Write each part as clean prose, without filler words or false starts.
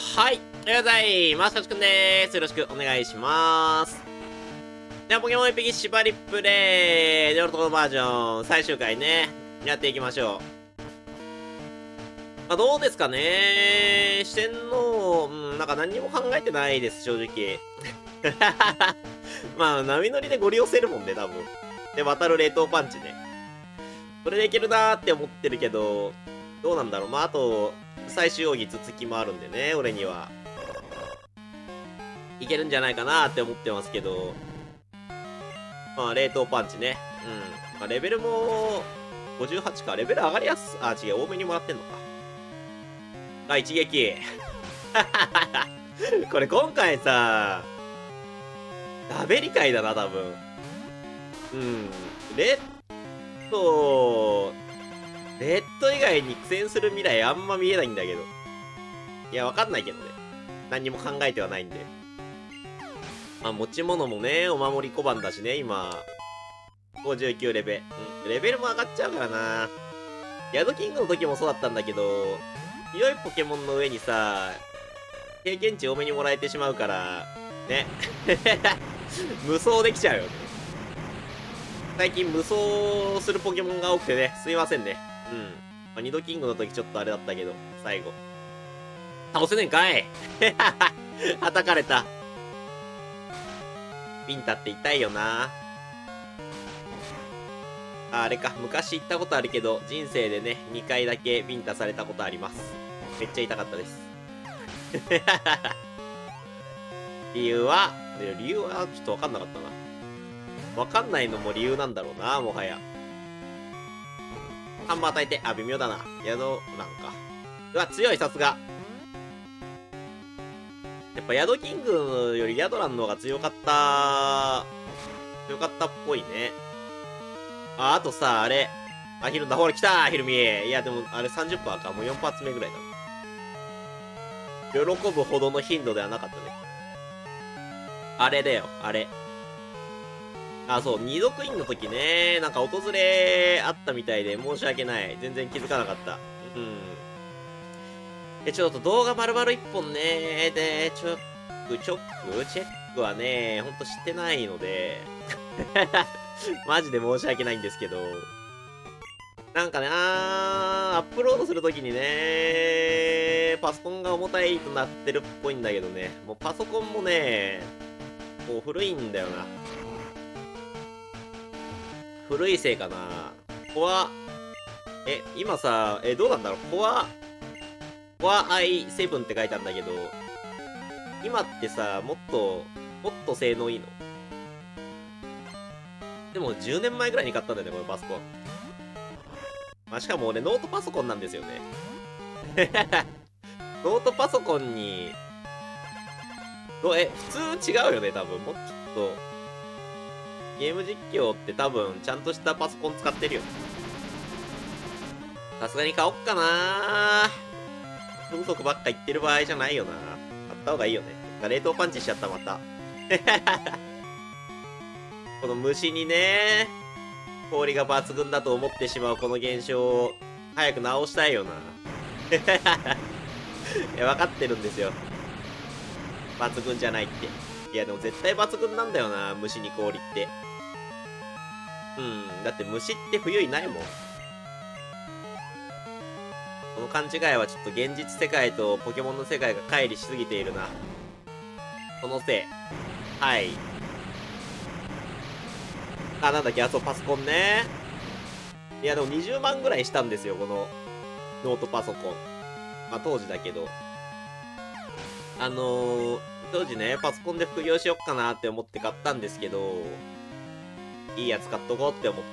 はい。おはようございます。かちくんでーす。よろしくお願いします。では、ポケモンエピキ縛りプレイ、デオルトバージョン、最終回ね、やっていきましょう。まあ、どうですかね、四天王、なんか何にも考えてないです、正直。まあ、波乗りでゴリ押せるもんね、多分。で、渡る冷凍パンチね。それでいけるなーって思ってるけど、どうなんだろう。まあ、あと、最終奥義頭突きもあるんでね、俺には。いけるんじゃないかなーって思ってますけど。まあ、冷凍パンチね。まあ、レベルも、58か。レベル上がりやす、あ、違う、多めにもらってんのか。あ、一撃。これ今回さ、ダベリ回だな、多分。レッド以外に苦戦する未来あんま見えないんだけど。いや、わかんないけどね。何にも考えてはないんで。まあ、持ち物もね、お守り小判だしね、今。59レベ。レベルも上がっちゃうからな。ヤドキングの時もそうだったんだけど、強いポケモンの上にさ、経験値多めにもらえてしまうから、ね。無双できちゃうよね。最近無双するポケモンが多くてね、すいませんね。まあ、二度キングの時ちょっとあれだったけど、最後。倒せねえんかい叩かれた。ビンタって痛いよな。あれか、昔行ったことあるけど、人生でね、2回だけビンタされたことあります。めっちゃ痛かったです。理由はちょっとわかんなかったな。わかんないのも理由なんだろうな、もはや。ハンマー与えて、あ、微妙だな。宿なんか。うわ、強い、さすが。やっぱ、ヤドキングよりヤドランの方が強かった。強かったっぽいね。あとさ、あれ。あ、ほら来たヒルミ。いや、でも、あれ30%か。もう4発目ぐらいだ。喜ぶほどの頻度ではなかったね。あれだよ、あれ。あ、そう、二度クイーンの時ね、なんか訪れあったみたいで申し訳ない。全然気づかなかった。ちょっと動画丸々1本ね、で、チェックはね、ほんとしてないので、マジで申し訳ないんですけど、なんかね、アップロードするときにね、パソコンが重たいとなってるっぽいんだけどね、もうパソコンもね、もう古いんだよな。古いせいかな。今さ、どうなんだろう。コアi7 って書いたんだけど、今ってさ、もっと性能いいの？でも10年前ぐらいに買ったんだよね、このパソコン。まあ、しかも俺ノートパソコンなんですよね。ノートパソコンに、普通違うよね、多分。もうちょっと、ゲーム実況って多分、ちゃんとしたパソコン使ってるよね。さすがに買おっかな。風速ばっか言ってる場合じゃないよな。買った方がいいよね。冷凍パンチしちゃった、また。この虫にね、氷が抜群だと思ってしまうこの現象を、早く直したいよな。いや、分かってるんですよ。抜群じゃないって。いや、でも絶対抜群なんだよな、虫に氷って。だって虫って冬いないもん。この勘違いはちょっと現実世界とポケモンの世界が乖離しすぎているな。そのせい。はい。あ、なんだっけ、そう、パソコンね。いや、でも20万ぐらいしたんですよ、このノートパソコン。まあ、当時だけど。当時ね、パソコンで副業しよっかなって思って買ったんですけど、いいやつ買っとこうって思って。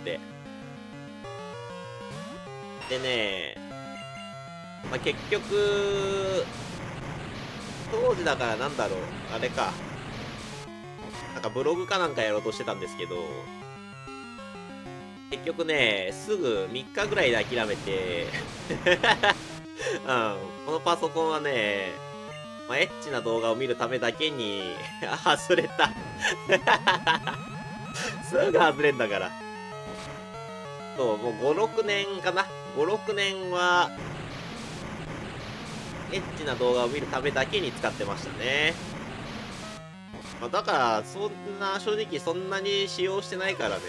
でね、まあ、結局、当時だからなんだろう、あれか。なんかブログかなんかやろうとしてたんですけど、結局ね、すぐ3日ぐらいで諦めて、このパソコンはね、まあ、エッチな動画を見るためだけに、外れた。すぐ外れんだから。そう、もう5、6年かな。5、6年は、 エッチな動画を見るためだけに使ってましたね。まあ、だから、そんな、正直そんなに使用してないからね。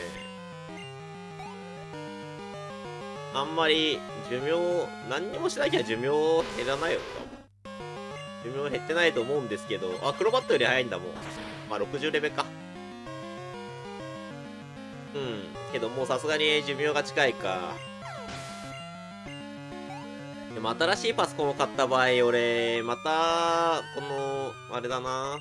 あんまり寿命、何にもしなきゃ寿命減らないよ。寿命減ってないと思うんですけど、あ、クロバットより早いんだもん。まあ、60レベか。うん。けどもうさすがに寿命が近いか。でも新しいパソコンを買った場合、俺、また、この、あれだな。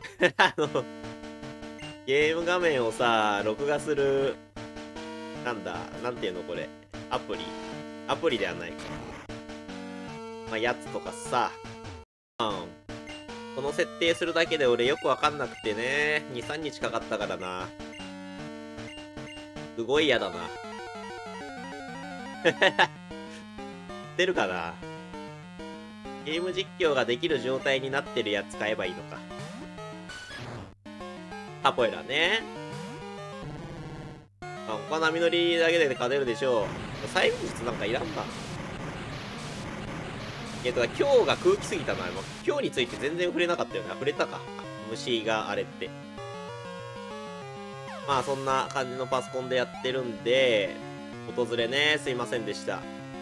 ゲーム画面をさ、録画する、なんだ、なんていうのこれ。アプリではないか。まあ、やつとかさ。うん。この設定するだけで俺よくわかんなくてね。2、3日かかったからな。すごい嫌だな。出るかな。ゲーム実況ができる状態になってるやつ買えばいいのか。タポエラね。あ、他波乗りだけで勝てるでしょう。催眠術なんかいらんな。今日が空気すぎたな。今日について全然触れなかったよね。触れたか。虫があれって。まあそんな感じのパソコンでやってるんで、訪れね、すいませんでした。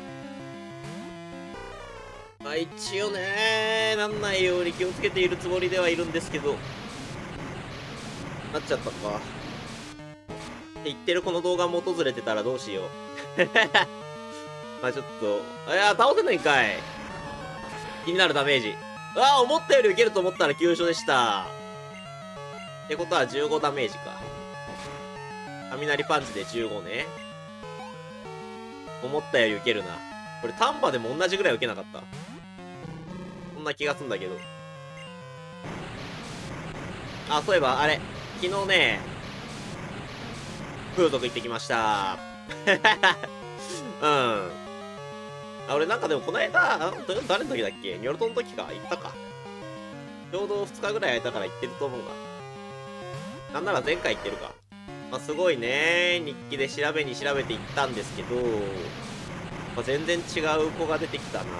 まあ一応ね、なんないように気をつけているつもりではいるんですけど、なっちゃったか。って言ってるこの動画も訪れてたらどうしよう。まあちょっと、いや、倒せないんかい。気になるダメージ。うわあ、思ったより受けると思ったら急所でした。ってことは15ダメージか。雷パンチで15ね。思ったより受けるな。これ丹波でも同じぐらい受けなかった。そんな気がすんだけど。あ、そういえば、あれ。昨日ね、風俗行ってきました。うん。あ、俺なんかでもこの間、誰の時だっけニョロトの時か行ったか。ちょうど2日ぐらい空いたから行ってると思うが。なんなら前回行ってるか。まあ、すごいね、日記で調べに調べて行ったんですけど、まあ、全然違う子が出てきたな。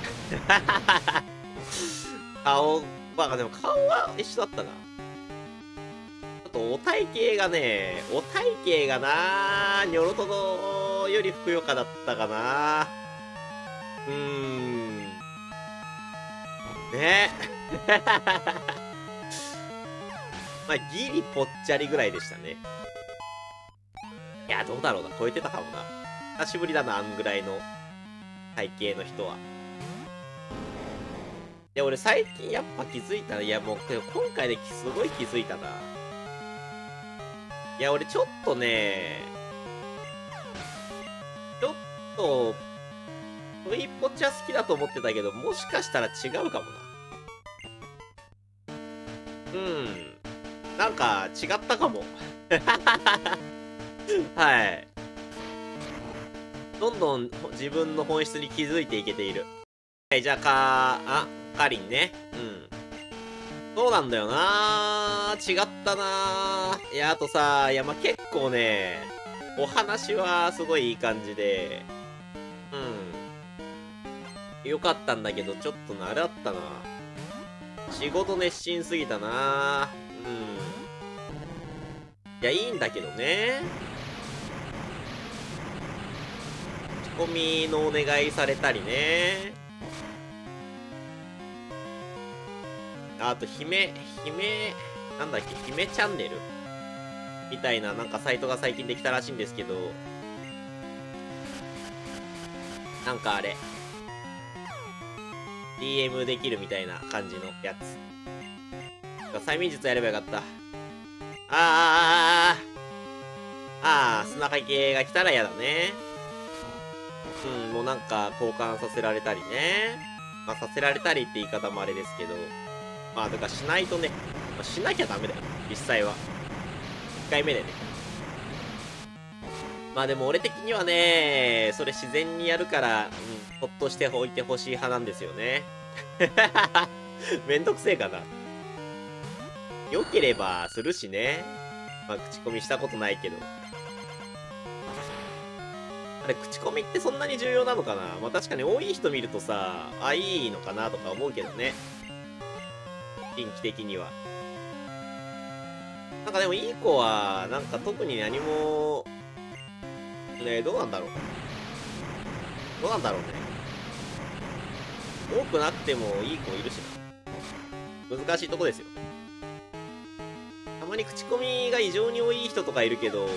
顔、まあでも顔は一緒だったな。ちょっとお体型がな、ニョロトのよりふくよかだったかな。ね。まあ、ギリぽっちゃりぐらいでしたね。いや、どうだろうな。超えてたかもな。久しぶりだな、あんぐらいの体型の人は。いや、俺最近やっぱ気づいたな。いや、もう、今回ですごい気づいたな。いや、俺ちょっとね、ちょっと、トイポチャ好きだと思ってたけど、もしかしたら違うかもな。なんか、違ったかも。はい。どんどん自分の本質に気づいていけている。はい、じゃあ、かりんね。うん。そうなんだよなー。違ったなー。いや、あとさ、いや、まあ、結構ね、お話はすごいいい感じで、よかったんだけど、ちょっとな、あれだったな。仕事熱心すぎたな。いや、いいんだけどね。仕込みのお願いされたりね。あと、なんだっけ、姫チャンネルみたいな、なんかサイトが最近できたらしいんですけど、なんかあれ、DM できるみたいな感じのやつ。催眠術やればよかった。砂かけが来たら嫌だね。もうなんか交換させられたりね。まあさせられたりって言い方もあれですけど。まあだからしないとね、まあ、しなきゃダメだよ。実際は。1回目でね。まあでも俺的にはね、それ自然にやるから、ほっとしておいてほしい派なんですよね。めんどくせえかな。良ければするしね。まあ口コミしたことないけど。 あれ、口コミってそんなに重要なのかな。まあ確かに多い人見るとさ、あ、いいのかなとか思うけどね。近畿的には。なんかでもいい子は、なんか特に何も、ね、どうなんだろう。どうなんだろうね。多くなくてもいい子いるしな。難しいとこですよ。たまに口コミが異常に多い人とかいるけど、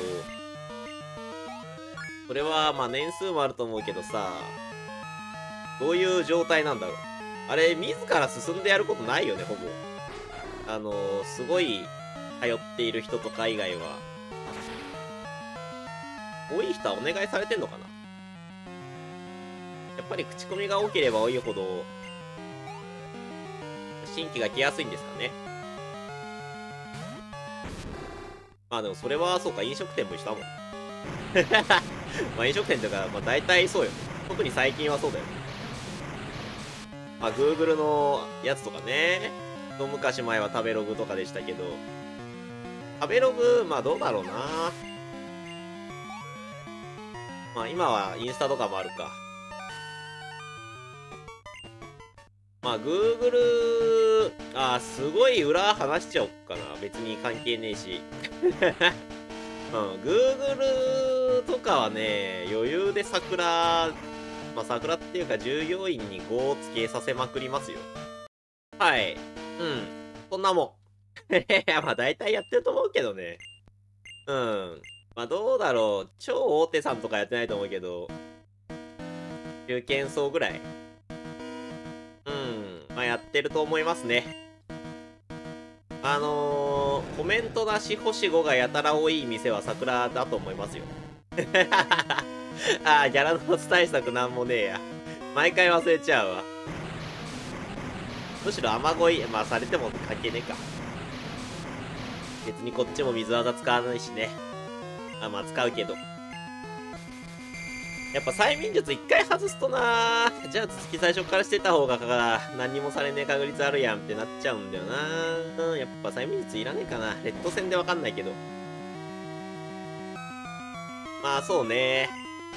それはまあ年数もあると思うけどさ、どういう状態なんだろう。あれ、自ら進んでやることないよね、ほぼ。すごい通っている人とか以外は。多い人はお願いされてんのかな。やっぱり口コミが多ければ多いほど、新規が来やすいんですかね。まあでもそれはそうか、飲食店も一緒だもん。まあ飲食店とか、まあ大体そうよね。特に最近はそうだよね。まあ Google のやつとかね。一昔前は食べログとかでしたけど、食べログ、まあどうだろうな。まあ今はインスタとかもあるか。まあ Google、すごい裏話しちゃおっかな。別に関係ねえし。うん、Google とかはね、余裕で桜、まあ桜っていうか従業員に5をつけさせまくりますよ。はい。うん。そんなもん。いや、まあ大体やってると思うけどね。うん。まあどうだろう。超大手さんとかやってないと思うけど、中堅層ぐらい。うん。まあやってると思いますね。コメントなし星5がやたら多い店は桜だと思いますよ。ギャラの対策なんもねえや。毎回忘れちゃうわ。むしろ雨乞い、まあされても関係ねえか。別にこっちも水技使わないしね。まあ使うけど。やっぱ催眠術一回外すとな、じゃあ続き最初からしてた方が何にもされねえ確率あるやんってなっちゃうんだよな。やっぱ催眠術いらねえかな。レッド戦でわかんないけど。まあそうね。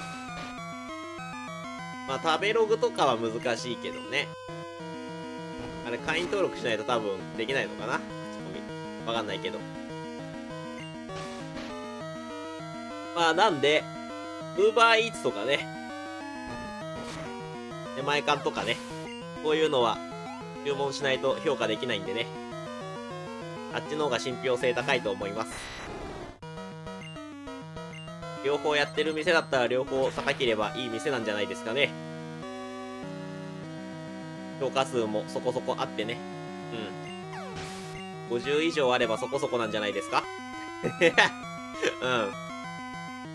まあ食べログとかは難しいけどね。あれ会員登録しないと多分できないのかな、口コミ。わかんないけど。まあなんで、UberEats とかね。出前館とかね。こういうのは注文しないと評価できないんでね。あっちの方が信憑性高いと思います。両方やってる店だったら両方高ければいい店なんじゃないですかね。評価数もそこそこあってね。うん。50以上あればそこそこなんじゃないですか。うん。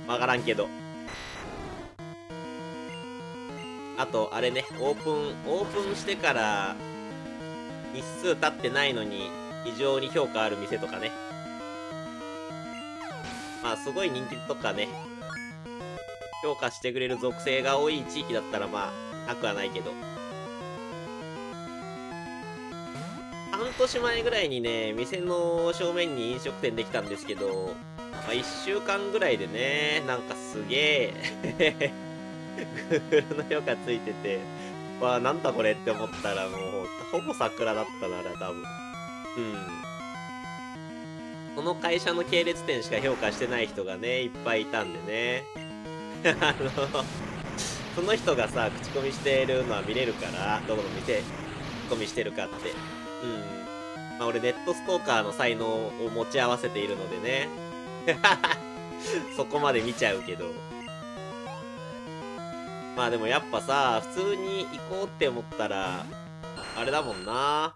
わからんけど。あと、あれね、オープンしてから、日数経ってないのに、非常に評価ある店とかね。まあ、すごい人気とかね、評価してくれる属性が多い地域だったら、まあ、なくはないけど。半年前ぐらいにね、店の正面に飲食店できたんですけど、まあ、1週間ぐらいでね、なんかすげえGoogle の評価ついてて、わあ、なんだこれって思ったらもう、ほぼ桜だったな、あれ多分。うん。この会社の系列店しか評価してない人がね、いっぱいいたんでね。その人がさ、口コミしてるのは見れるから、どこの店、口コミしてるかって。うん。まあ俺ネットストーカーの才能を持ち合わせているのでね。そこまで見ちゃうけど。まあでもやっぱさ、普通に行こうって思ったら、あれだもんな。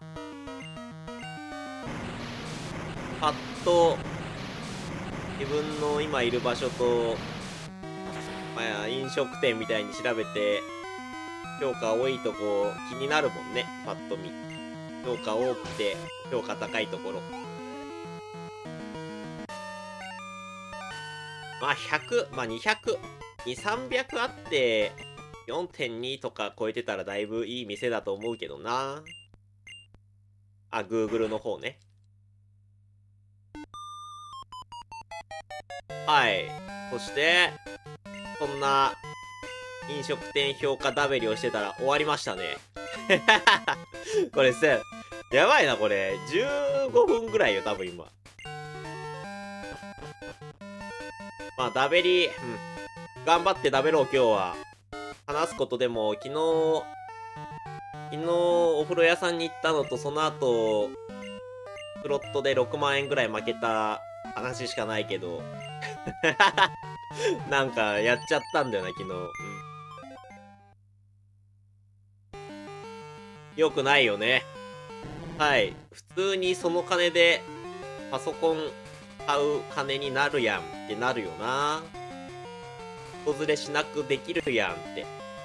パッと、自分の今いる場所と、まあ飲食店みたいに調べて、評価多いとこ気になるもんね、パッと見。評価多くて、評価高いところ。まあ100、まあ200、2、300あって、4.2 とか超えてたらだいぶいい店だと思うけどな。Google の方ね。はい。そして、そんな飲食店評価ダベリをしてたら終わりましたね。これさ、やばいな、これ。15分ぐらいよ、多分今。まあ、ダベリ、頑張ってダベろう、今日は。話すことでも、昨日、お風呂屋さんに行ったのと、その後、スロットで6万円ぐらい負けた話しかないけど。なんか、やっちゃったんだよな、昨日。よくないよね。はい。普通にその金で、パソコン買う金になるやんってなるよな。外れしなくできるやんって。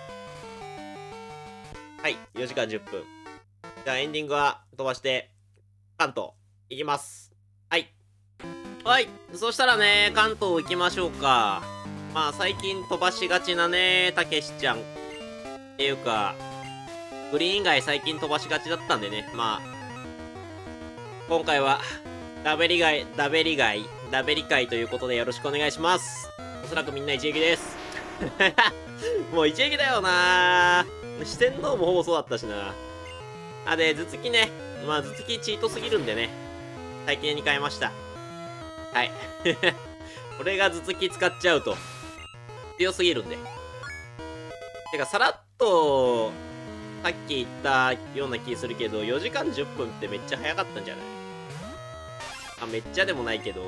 はい。4時間10分。じゃあエンディングは飛ばして、関東行きます。はい。はい。そしたらね、関東行きましょうか。まあ最近飛ばしがちなね、たけしちゃん。っていうか、グリーン以外最近飛ばしがちだったんでね。まあ、今回は、ダベリ会ということでよろしくお願いします。おそらくみんな一撃です。もう一撃だよなー。四天王もほぼそうだったしな。あ、で、頭突きね。まあ、頭突きチートすぎるんでね。最近に変えました。はい。俺が頭突き使っちゃうと、強すぎるんで。てか、さらっと、さっき言ったような気するけど、4時間10分ってめっちゃ早かったんじゃない？あ、めっちゃでもないけど。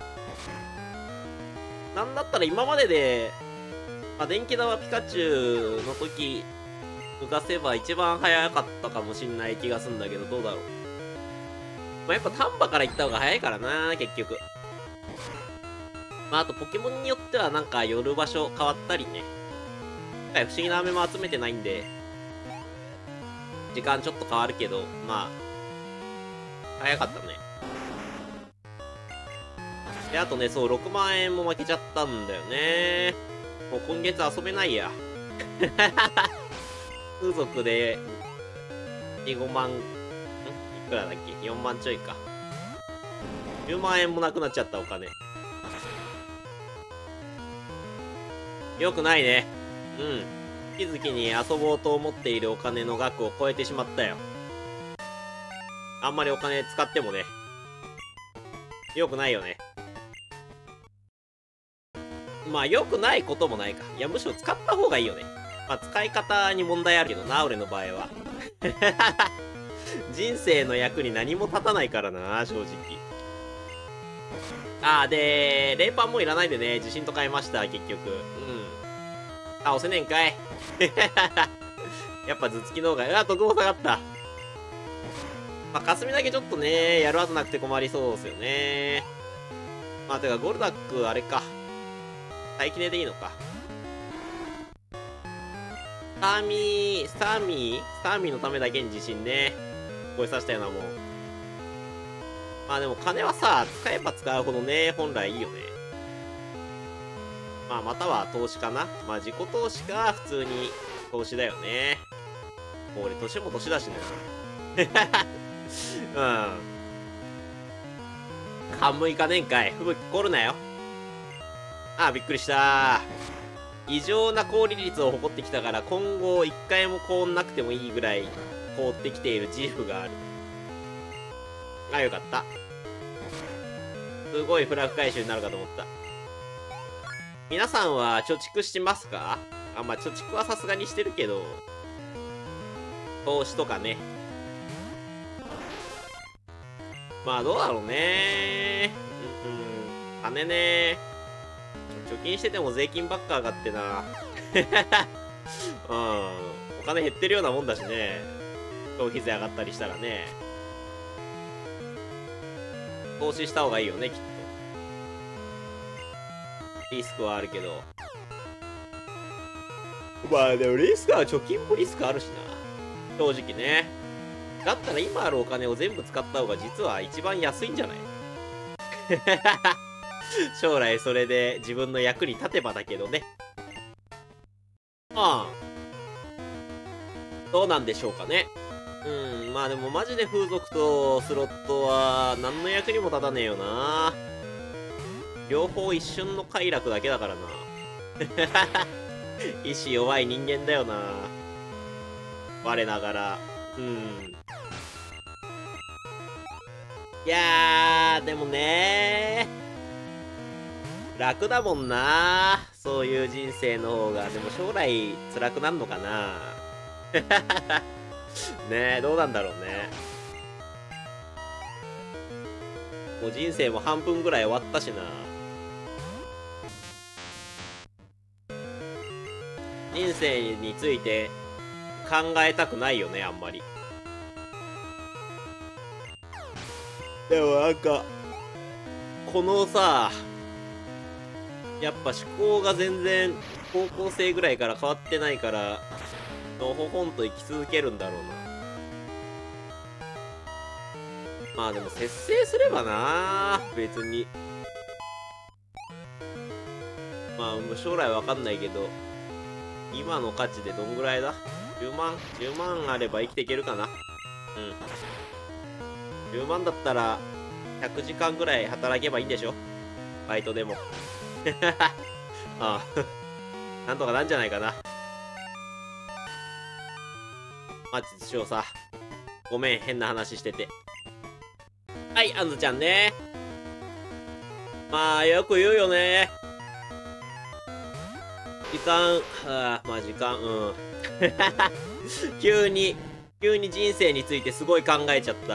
なんだったら今までで、まあ、電気玉ピカチュウの時、浮かせば一番早かったかもしんない気がすんだけど、どうだろう。まあ、やっぱ丹波から行った方が早いからな、結局。まあ、あとポケモンによってはなんか寄る場所変わったりね。不思議な飴も集めてないんで、時間ちょっと変わるけど、まあ、早かったね。で、あとね、そう、6万円も負けちゃったんだよね。もう今月遊べないや。風俗で、5万、いくらだっけ ?4 万ちょいか。10万円もなくなっちゃったお金。よくないね。月々に遊ぼうと思っているお金の額を超えてしまったよ。あんまりお金使ってもね。よくないよね。まあ、良くないこともないか。いや、むしろ使った方がいいよね。まあ、使い方に問題あるけどな、俺の場合は。人生の役に何も立たないからな、正直。で、レーパーもいらないでね、自信と変えました、結局。押せねえんかい。やっぱ頭突きの方が、得も下がった。まあ、霞だけちょっとね、やるはずなくて困りそうですよね。まあ、てか、ゴルダック、あれか。待機ネでいいのか。スターミーのためだけに自信ね。これさしたようなもん。まあでも金はさ、使えば使うほどね、本来いいよね。まあまたは投資かな。まあ自己投資か、普通に投資だよね。もう俺年も年だしね。半分いかねえんかい。吹雪凍るなよ。びっくりした異常な氷率を誇ってきたから、今後一回も凍んなくてもいいぐらい凍ってきている自負がある。よかった。すごいフラグ回収になるかと思った。皆さんは貯蓄してますか？まあ貯蓄はさすがにしてるけど、投資とかね。まあどうだろうね。金ね。貯金してても税金ばっか上がってな。お金減ってるようなもんだしね。消費税上がったりしたらね。投資した方がいいよね、きっと。リスクはあるけど。まあでもリスクは貯金もリスクあるしな。正直ね。だったら今あるお金を全部使った方が実は一番安いんじゃない？将来それで自分の役に立てばだけどね。どうなんでしょうかね。まあでもマジで風俗とスロットは何の役にも立たねえよな。両方一瞬の快楽だけだからな。 意志弱い人間だよな。我ながら。うん。いやー、でもねー、楽だもんな。そういう人生の方が。でも将来辛くなるのかな。ねえ、どうなんだろうね。もう人生も半分ぐらい終わったしな。人生について考えたくないよね、あんまり。でもなんか、このさ、やっぱ思考が全然高校生ぐらいから変わってないから、のほほんと生き続けるんだろうな。まあでも節制すればな、別に。まあ将来わかんないけど、今の価値でどんぐらいだ ?10 万 ?10 万あれば生きていけるかな。うん。10万だったら、100時間ぐらい働けばいいんでしょ、バイトでも。ああ。なんとかなんじゃないかな。まあ、ちょっとさ、ごめん、変な話してて。はい、あんずちゃんね。まあ、よく言うよね。時間、まあ時間、うん。急に人生についてすごい考えちゃった。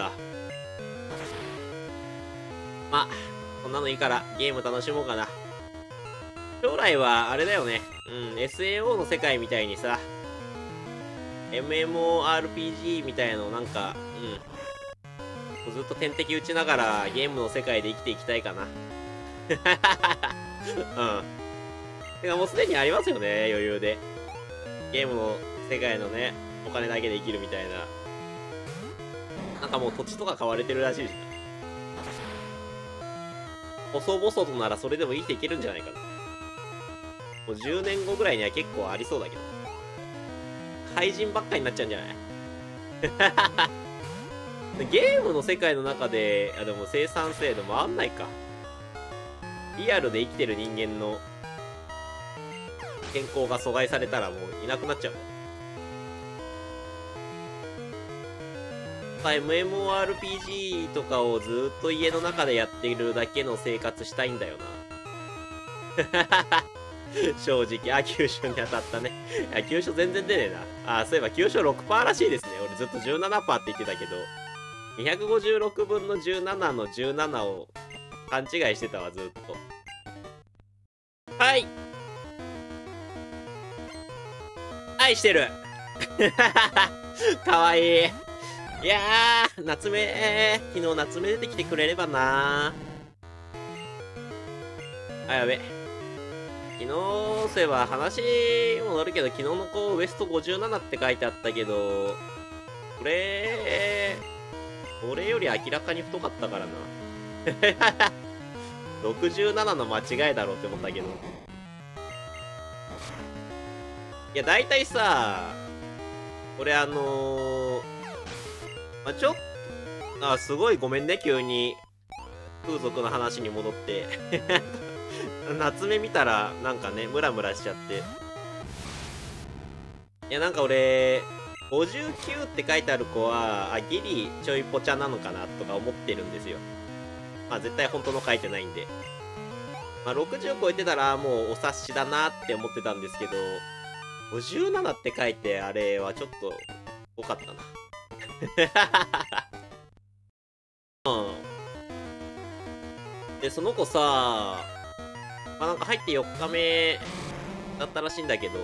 まあ、こんなのいいからゲーム楽しもうかな。将来はあれだよね。うん、SAO の世界みたいにさ、MMORPG みたいのなんか、うん。ずっと点滴打ちながらゲームの世界で生きていきたいかな。うん。てかもうすでにありますよね、余裕で。ゲームの世界のね、お金だけで生きるみたいな。なんかもう土地とか買われてるらしいしな。細々とならそれでも生きていけるんじゃないかな。もう10年後ぐらいには結構ありそうだけど。廃人ばっかになっちゃうんじゃないゲームの世界の中で、でも生産性度回んないか。リアルで生きてる人間の健康が阻害されたらもういなくなっちゃう。MMORPG とかをずっと家の中でやっているだけの生活したいんだよな。正直。九州に当たったね。九州全然出ねえな。そういえば九州 6% らしいですね。俺ずっと 17% って言ってたけど、256分の17の17を勘違いしてたわ、ずっと。はい。愛してる。かわいい。いやー、夏目、昨日夏目出てきてくれればなー。やべ。昨日、そういえば話も乗るけど、昨日の子、ウエスト57って書いてあったけど、俺より明らかに太かったからな。67の間違いだろうって思ったけど。いや、大体さ、俺まあ、ちょっと、すごいごめんね、急に。風俗の話に戻って。夏目見たら、なんかね、ムラムラしちゃって。いや、なんか俺、59って書いてある子は、ギリちょいぽちゃなのかなとか思ってるんですよ。まあ絶対本当の書いてないんで。まあ60超えてたらもうお察しだなって思ってたんですけど、57って書いてあれはちょっと多かったな。うん。で、その子さ、まあなんか入って4日目だったらしいんだけど、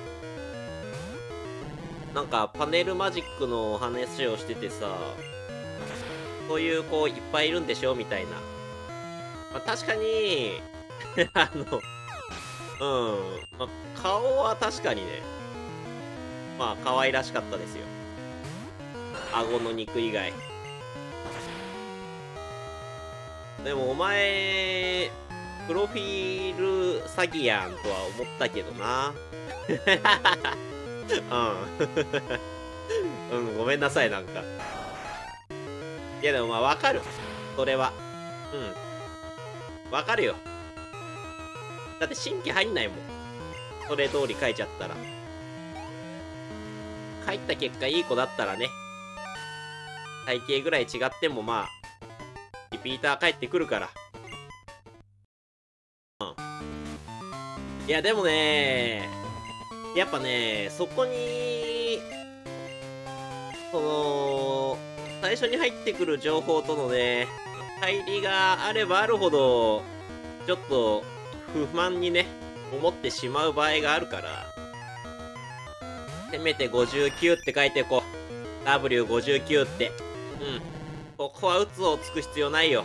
なんかパネルマジックの話をしててさ、そういう子いっぱいいるんでしょみたいな。まあ確かに、まあ、顔は確かにね、まあ可愛らしかったですよ。顎の肉以外。でもお前、プロフィール詐欺やんとは思ったけどな。うん。ごめんなさい、なんか。いやでもまあわかる。それは。わかるよ。だって新規入んないもん。 それ通り書いちゃったら。書いた結果いい子だったらね、体型ぐらい違ってもまあ、リピーター帰ってくるから。いや、でもね、やっぱね、そこに、最初に入ってくる情報とのね、乖離があればあるほど、ちょっと不満にね、思ってしまう場合があるから、せめて59って書いてこう。W59 って。うん。ここは鬱をつく必要ないよ。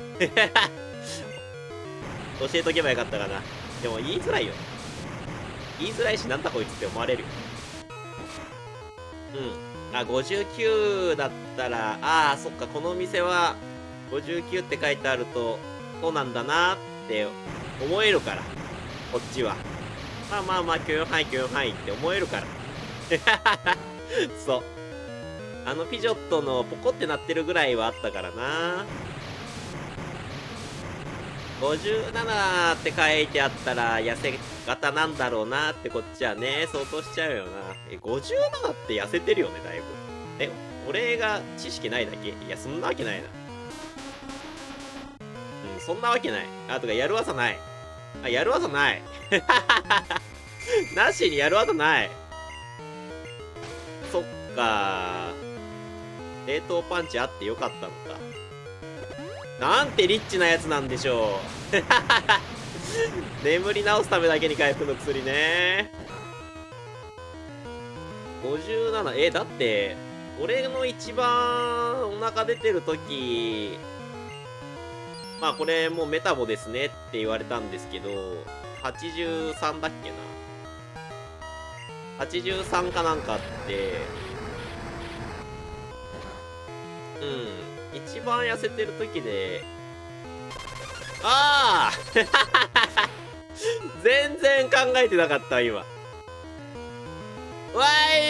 教えとけばよかったかな。でも言いづらいよ。言いづらいし、なんだこいつって思われるよ。うん。あ、59だったら、ああ、そっか、このお店は59って書いてあると、そうなんだなって思えるから。こっちは。まあまあまあ、許容範囲許容範囲って思えるから。そう。ピジョットのポコってなってるぐらいはあったからな。57って書いてあったら痩せ型なんだろうなってこっちはね、相当しちゃうよな。57って痩せてるよね、だいぶ。俺が知識ないだけ？いや、そんなわけないな。うん、そんなわけない。あ、とかやる技ない。あ、やる技ない。なしにやる技ない。そっかー。冷凍パンチあってよかったのか。なんてリッチなやつなんでしょう。眠り直すためだけに回復の薬ね。57、だって、俺の一番お腹出てる時、まあこれもうメタボですねって言われたんですけど、83だっけな。83かなんかあって、うん。一番痩せてる時で、ああ全然考えてなかった今。わ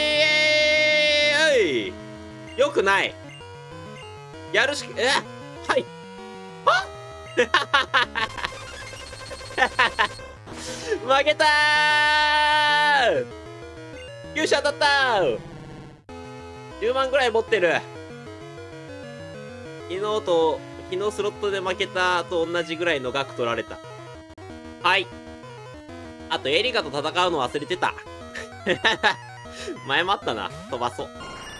いよくない。やるしか、はいは負けたー。優勝当たったー。10万ぐらい持ってる。昨日スロットで負けたと同じぐらいの額取られた。はい。あとエリカと戦うの忘れてた。前もあったな。飛ばそう。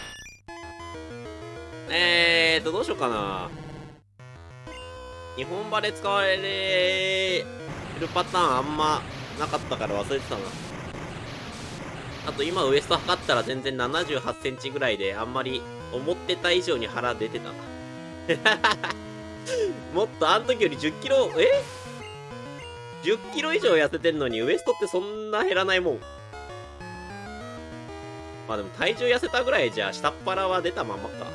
どうしようかな。日本バレ使われるパターンあんまなかったから忘れてたな。あと今ウエスト測ったら全然78センチぐらいであんまり思ってた以上に腹出てたな。もっとあの時より10キロ、10キロ以上痩せてんのにウエストってそんな減らないもん。まあでも体重痩せたぐらいじゃ下っ腹は出たままか。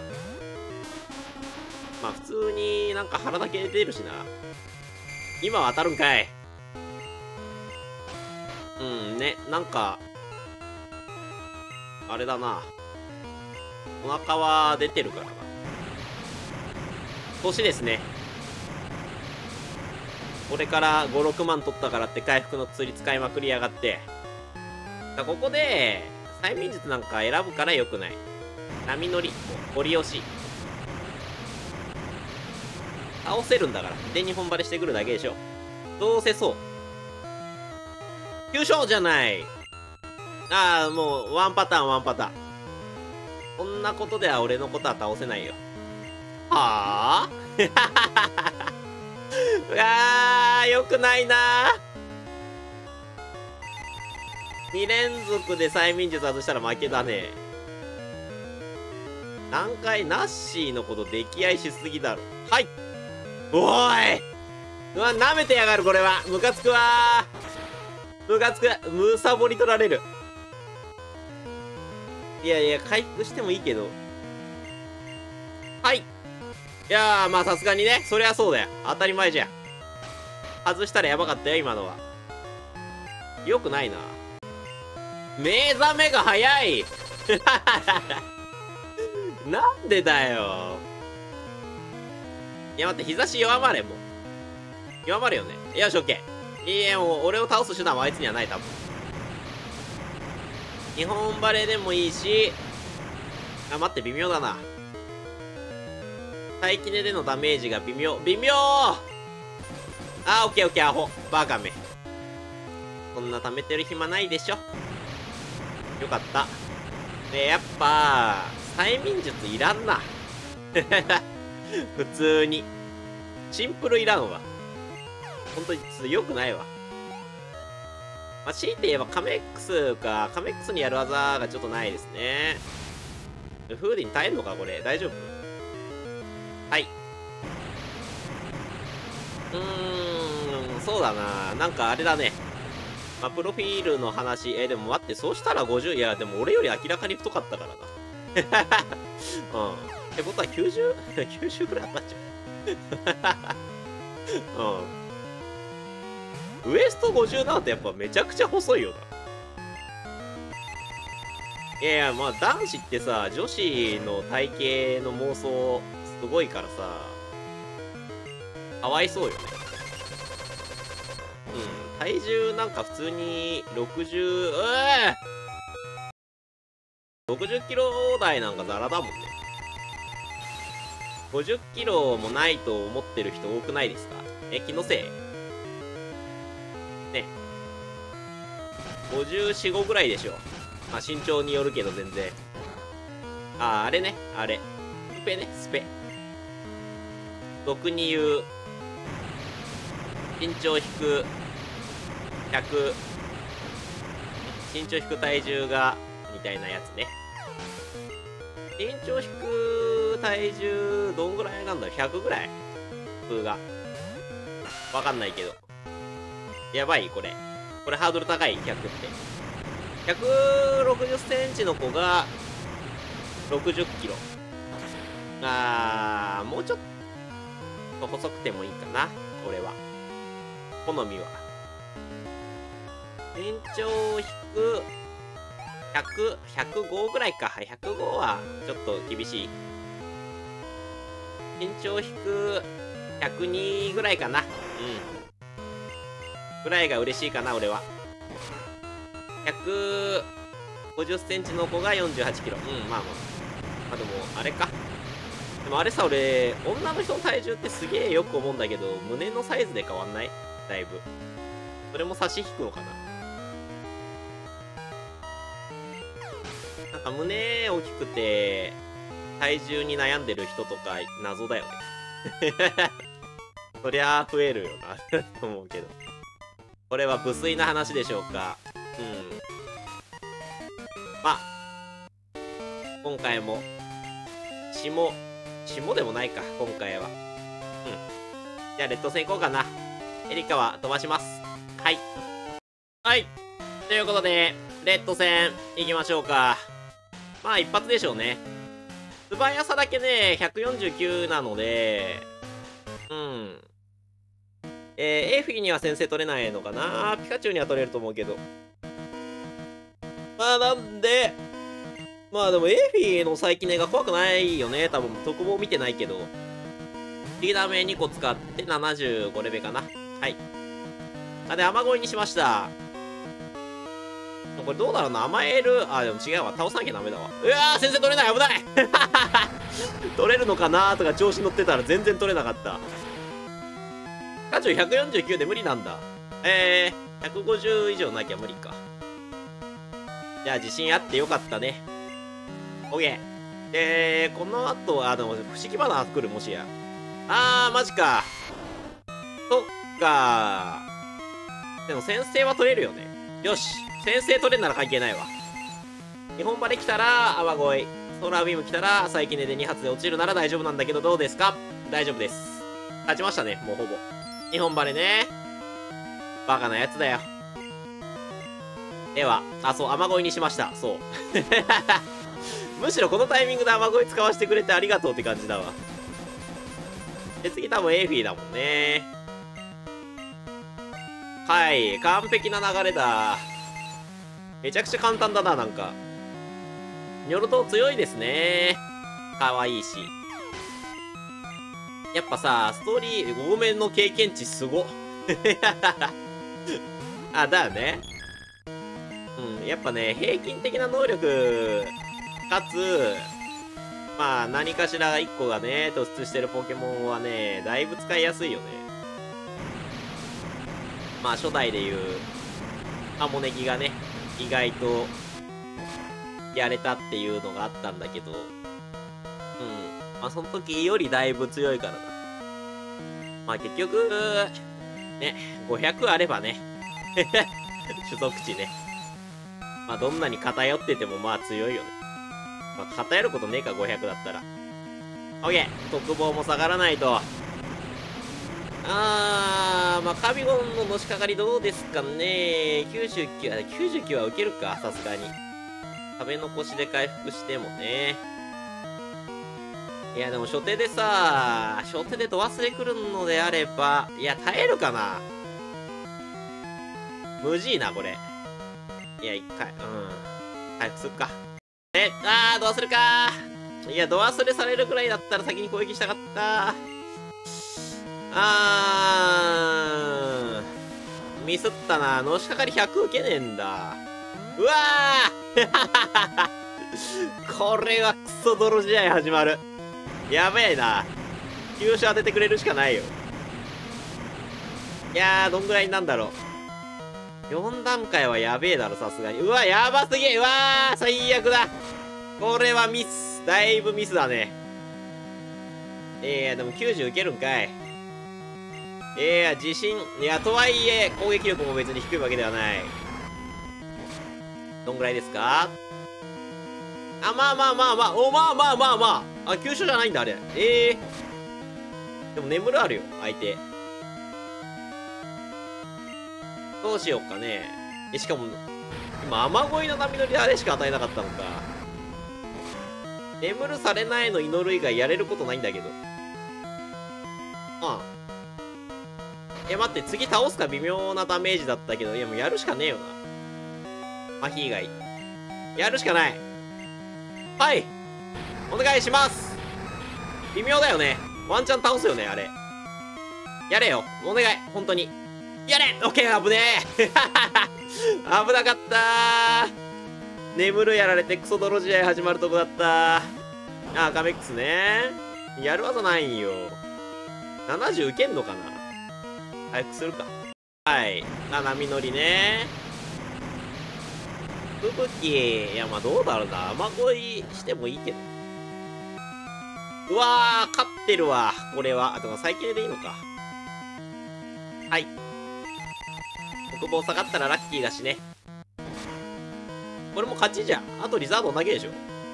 まあ普通になんか腹だけ出るしな。今は当たるんかい。うんね、なんか、あれだな。お腹は出てるからな。年ですね。これから5、6万取ったからって回復の薬使いまくりやがって。ここで、催眠術なんか選ぶから良くない。波乗り、ゴリ押し。倒せるんだから。で、日本バレしてくるだけでしょ。どうせそう。急所じゃない。ああ、もう、ワンパターン、ワンパターン。こんなことでは俺のことは倒せないよ。はあうわー、よくないなー。2連続で催眠術外したら負けだね。何回ナッシーのこと溺愛しすぎだろ。はい。おーい。うわ、舐めてやがる、これは。ムカつくわー。ムカつく。むさぼり取られる。いやいや、回復してもいいけど。はい。いやー、まあさすがにね。そりゃそうだよ。当たり前じゃん。外したらやばかったよ、今のは。よくないな。目覚めが早いなんでだよ。いや、待って、日差し弱まれ、もう。弱まるよね。よし、オッケー。いや、もう、俺を倒す手段はあいつにはない、多分。 日本バレーでもいいし、あ、待って、微妙だな。待機でのダメージが微妙。微妙あ、オッケーオッケー、アホ。バカめ。そんな貯めてる暇ないでしょ。よかった。ね、やっぱ、催眠術いらんな。普通に。シンプルいらんわ。ほんとに強くないわ。まあ、強いて言えばカメックスか、カメックスにやる技がちょっとないですね。フーディン耐えるのかこれ。大丈夫？はい。そうだな。なんかあれだね。まあ、プロフィールの話。でも待って、そうしたら50、いや、でも俺より明らかに太かったからな。うん。ってことは 90? 90ぐらい上がっちゃう。うん。ウエスト57ってやっぱめちゃくちゃ細いよな。いやいや、まあ男子ってさ、女子の体型の妄想すごいからさ、かわいそうよね。うん。体重なんか普通に60、60キロ台なんかザラだもんね。50キロもないと思ってる人多くないですか？気のせいね。54、5ぐらいでしょ。まあ身長によるけど全然。あれね、あれ。スペね、スペ。俗に言う、身長引く、100、身長引く体重が、みたいなやつね。身長引く体重、どんぐらいなんだろう ?100 ぐらい普通が。わかんないけど。やばい、これ。これハードル高い、100って。160センチの子が、60キロ。もうちょっと細くてもいいかな。俺は。好みは。身長引く、105ぐらいか。105はちょっと厳しい。身長引く102ぐらいかな。うん。ぐらいが嬉しいかな、俺は。150センチの子が48キロ。うん、まあまあ。まあでも、あれか。でもあれさ、俺、女の人の体重ってすげえよく思うんだけど、胸のサイズで変わんない？だいぶ。それも差し引くのかな。なんか胸大きくて、体重に悩んでる人とか謎だよね。そりゃあ増えるよなと思うけど。これは無粋な話でしょうか。うん。まあ、今回も、霜でもないか、今回は。うん。じゃあ、レッド戦行こうかな。エリカは飛ばします。はい。はい。ということで、レッド戦行きましょうか。まあ、一発でしょうね。素早さだけね、149なので、うん。エーフィーには先制取れないのかな。ピカチュウには取れると思うけど。まあ、なんで、まあでもエーフィーの再起ねが怖くないよね。多分、特防見てないけど。リーダー名2個使って75レベかな。はい。で、雨乞いにしました。これどうだろうな。甘える。でも違うわ。倒さなきゃダメだわ。うわー、先生取れない。危ない取れるのかなーとか調子乗ってたら全然取れなかった。ピカチュウ149で無理なんだ。150以上なきゃ無理か。じゃあ自信あってよかったね。オッケー。で、この後は、でも不思議花来る、もしや。マジか。そっか。でも先制は取れるよね。よし。先制取れんなら関係ないわ。日本バレ来たら雨乞い。ソーラービーム来たら再起ねで2発で落ちるなら大丈夫なんだけど、どうですか？大丈夫です。勝ちましたね、もうほぼ。日本バレね。バカなやつだよ。では、そう、雨乞いにしました。そう。むしろこのタイミングで雨乞い使わせてくれてありがとうって感じだわ。で、次多分エーフィーだもんね。はい、完璧な流れだ。めちゃくちゃ簡単だな、なんか。ニョロト強いですね。かわいいし。やっぱさ、ストーリー、多めの経験値すご。だよね。うん、 やっぱね、平均的な能力、かつ、まあ、何かしら1個がね、突出してるポケモンはね、だいぶ使いやすいよね。まあ、初代でいう、ハモネギがね、意外と、やれたっていうのがあったんだけど、まあ、その時よりだいぶ強いからな。まあ、結局、ね、500あればね、種族値ね。まあ、どんなに偏っててもまあ強いよね。まあ、偏ることねえか、500だったら。オッケー、特防も下がらないと。まあ、カビゴンののしかかりどうですかね。99は受けるか、さすがに。食べ残しで回復してもね。いや、でも初手でさ、初手でド忘れ来るのであれば、いや、耐えるかな。無事な、これ。いや、一回、回復するか。ド忘れかー。いや、ド忘れされるくらいだったら先に攻撃したかった。ミスったな。のしかかり100受けねえんだ。うわーこれはクソ泥試合始まる。やべえな。急所当ててくれるしかないよ。いやー、どんぐらいなんだろう。4段階はやべえだろ、さすがに。うわ、やばすぎ。うわー、最悪だ。これはミス。だいぶミスだね。でも90受けるんかい。自信。いや、とはいえ、攻撃力も別に低いわけではない。どんぐらいですか？まあ。急所じゃないんだ、あれ。でも眠るあるよ、相手。どうしようかね。しかも、今、雨乞いの波乗りであれしか与えなかったのか。眠るされないの祈る以外やれることないんだけど。待って、次倒すか微妙なダメージだったけど、いや、もうやるしかねえよな。麻痺以外。やるしかない。はい。お願いします。微妙だよね。ワンチャン倒すよね、あれ。やれよ。お願い。本当に。やれ！オッケー、危ねえ危なかったー。眠るやられてクソ泥試合始まるとこだったー。ガメックスね。やる技ないんよ。70受けんのかな？回復するか。はい。波乗りね。吹雪。いや、まあどうだろうな。雨乞いしてもいいけど。うわー、勝ってるわ。これは。でも最近でいいのか。はい。国防下がったらラッキーだしね。これも勝ちじゃん。あとリザードンだけでしょ。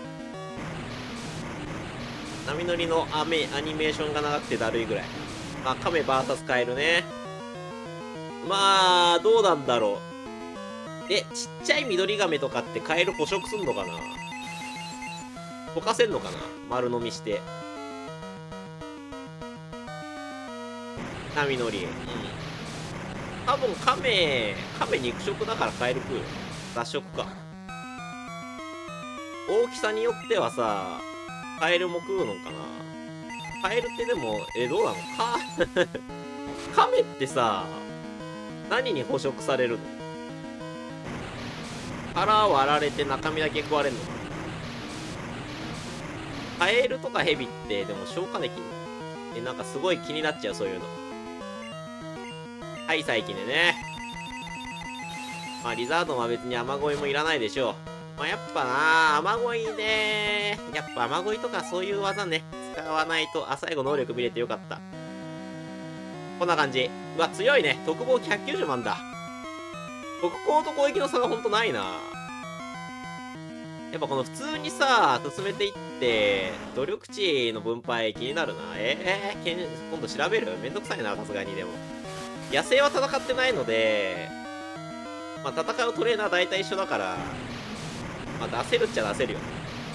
波乗りのアニメーションが長くてだるいぐらい。カメ VS カエルね。まあ、どうなんだろう。ちっちゃい緑亀とかってカエル捕食すんのかな？溶かせんのかな？丸飲みして。波乗り。多分カメ肉食だからカエル食うよ。雑食か。大きさによってはさ、カエルも食うのかな？カエルってでも、どうなのかカメってさ、何に捕食されるの？腹割られて中身だけ食われるのかな？カエルとかヘビってでも消化できんの？なんかすごい気になっちゃう、そういうの。はい、最近でね。まあ、リザードンは別に雨乞いもいらないでしょう。まあ、やっぱな、雨乞いね。やっぱ雨乞いとかそういう技ね、使わないと、最後能力見れてよかった。こんな感じ。うわ、強いね。特防190万だ。特攻と攻撃の差がほんとないな。やっぱこの普通にさ、進めていって、努力値の分配気になるな。今度調べる？めんどくさいな、さすがにでも。野生は戦ってないので、まあ、戦うトレーナー大体一緒だから、まあ、出せるっちゃ出せるよね。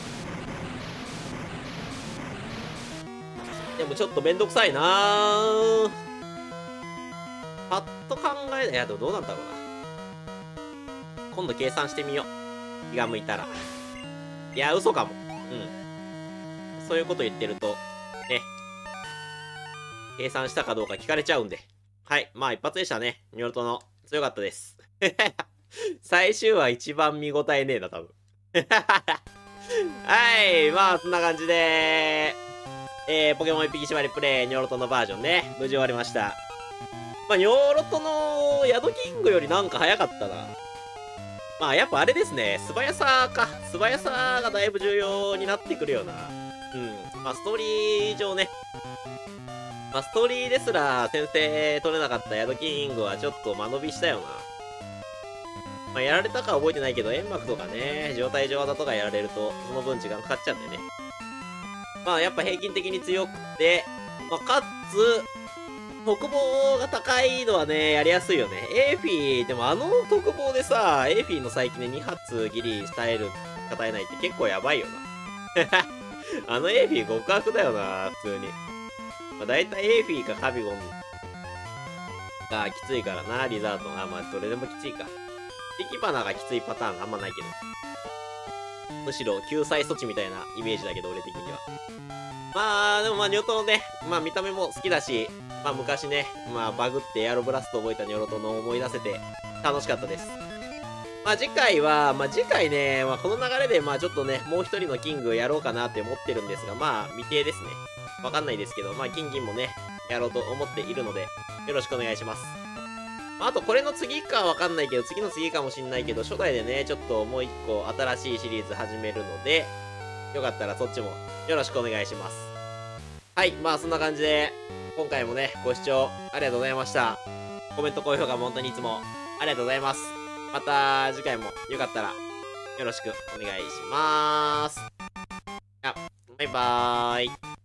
でもちょっとめんどくさいなー。パッと考え、いや、でもどうなんだろうな。今度計算してみよう。気が向いたら。いや、嘘かも。そういうこと言ってると、ね。計算したかどうか聞かれちゃうんで。はい。まあ、一発でしたね。ニョルトの。強かったです。 最終話一番見応えねえな、多分。はい、まあ、そんな感じで、ポケモン一匹縛りプレイ、ニョロトのバージョンね、無事終わりました。まあ、ニョロトのヤドキングよりなんか早かったな。まあ、やっぱあれですね、素早さか。素早さがだいぶ重要になってくるよな。うん。まあ、ストーリー上ね、まあ、ストーリーですら先生取れなかったヤドキングはちょっと間延びしたよな。まあ、やられたか覚えてないけど、煙幕とかね、状態上技とかやられると、その分時間かかっちゃうんでね。まあ、やっぱ平均的に強くて、まあ、かつ、特防が高いのはね、やりやすいよね。エーフィー、でもあの特防でさ、エーフィーの最近で2発ギリ耐ええないって結構やばいよな。あのエーフィー極悪だよな、普通に。まあ、大体エーフィーかカビゴンがきついからな、リザードン。あ、まあ、どれでもきついか。敵花がきついパターンあんまないけど。むしろ救済措置みたいなイメージだけど、俺的には。まあ、でもまあ、ニョトのね、まあ見た目も好きだし、まあ昔ね、まあバグってエアロブラスト覚えたニョロトの思い出せて楽しかったです。まあ次回は、まあ次回ね、まあこの流れでまあちょっとね、もう一人のキングやろうかなって思ってるんですが、まあ未定ですね。わかんないですけど、まあ金銀もね、やろうと思っているので、よろしくお願いします。まあ、あとこれの次かわかんないけど、次の次かもしんないけど、初代でね、ちょっともう一個新しいシリーズ始めるので、よかったらそっちもよろしくお願いします。はい、まあそんな感じで、今回もね、ご視聴ありがとうございました。コメント、高評価も本当にいつもありがとうございます。また次回もよかったらよろしくお願いします。あ、バイバーイ。